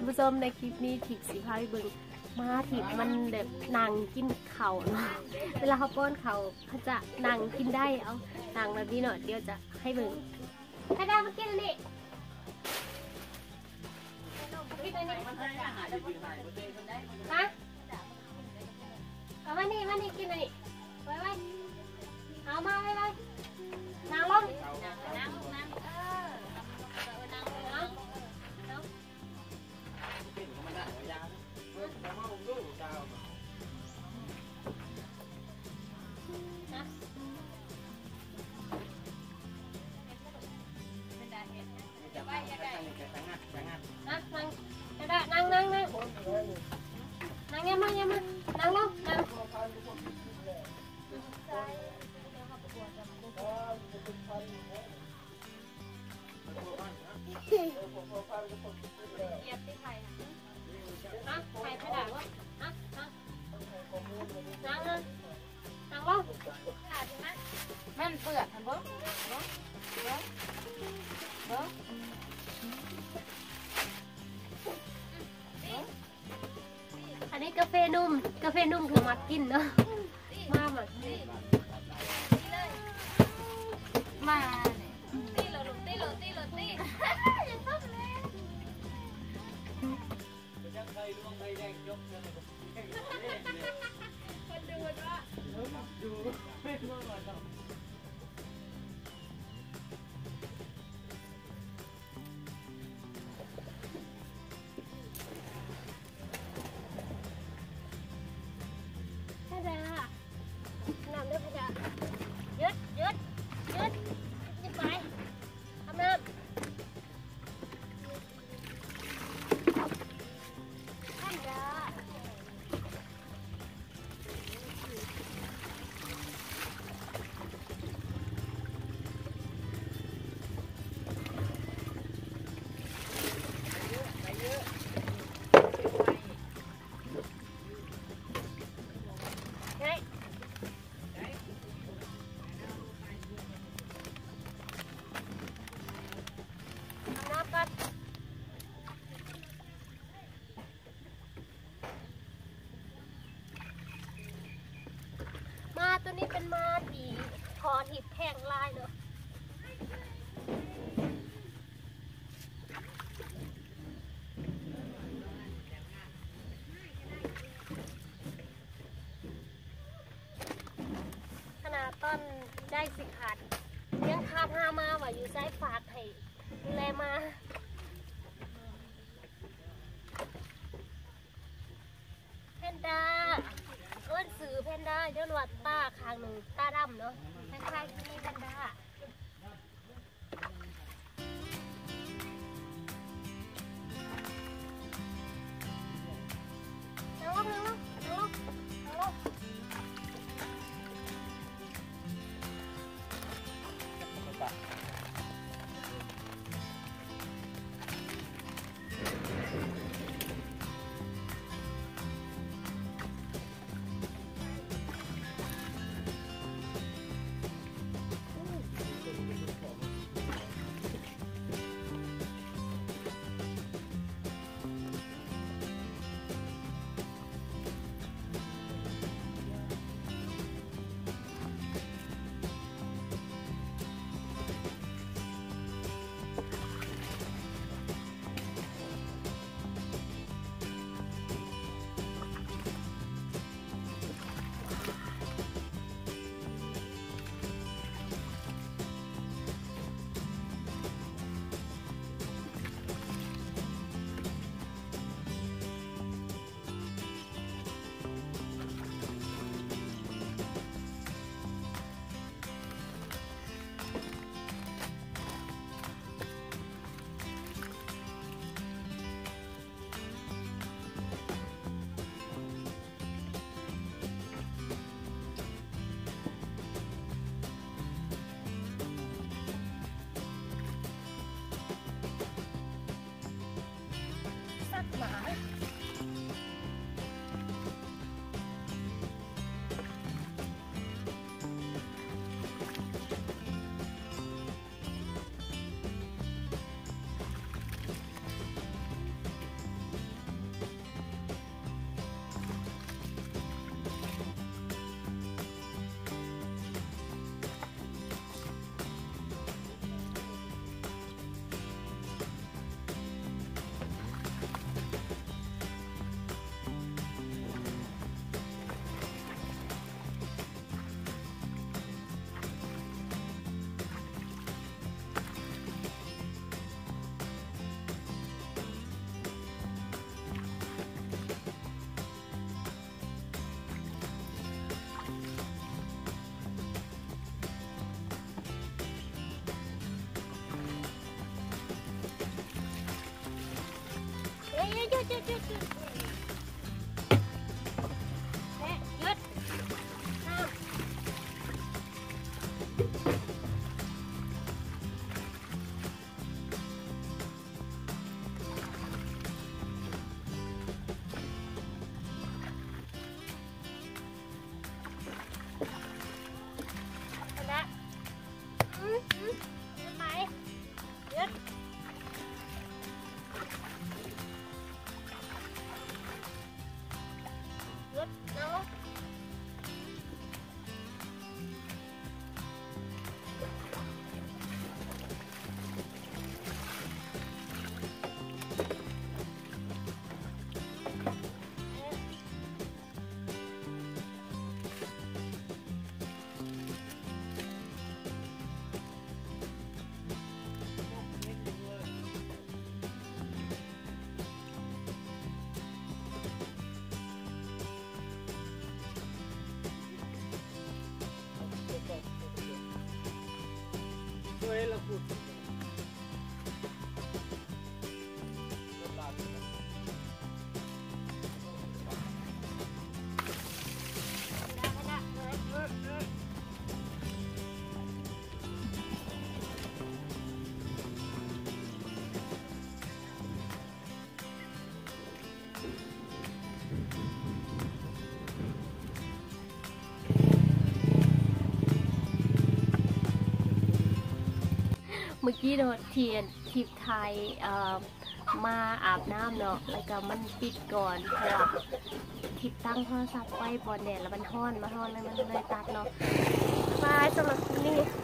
านผู้ชมในคลิปนี้ถิบสีพาไปเบิ่งมาถิบมันแบบนั่งกินเข่าเนาะเวลาเขาป้อนเขาจะนั่งกินได้เอานั่งแบบนี้เนาะเดี๋ยวจะให้เบิ่งให้ได้มากินอันนี้กินอันนี้มาเอามานี่กินอันนี้ไว้เอามาไว้นั่งลงนั่งยังมานั่งลงนั่งเหยียบที่ไข่นะไข่ขนาดว่านั่งลงขาดไหมมันเปลือกมันบ่อันนี้กาแฟนุ่มคือมากินเนาะมาแบบมาตีโรตีอย่าต้องเลยคนดูว่าไม่รู้หรอกน้ำด้วยพะจ๊ะยึดไปทำน้ำท่านจ้าตัวนี้เป็นมาถีคอถีบแทงลายเนาะขนาดต้นได้สิขาดยังคาบห้ามาว่าอยู่ไซฝากให้แลมาเพนด้าสื่อเพนด้าย้อนวัดตาคางหนึ่งตาดำเนาะคล้ายๆที่เพนด้าเมื่อกี้เนาะเทียนทิพไทยมาอาบน้ำเนาะแล้วก็มันปิดก่อนเพราะว่าทิพตั้งโทรศัพท์ไว้บนแดดแล้วมันฮ้อนแล้วมันเลยตัดเนาะบายสำหรับนี้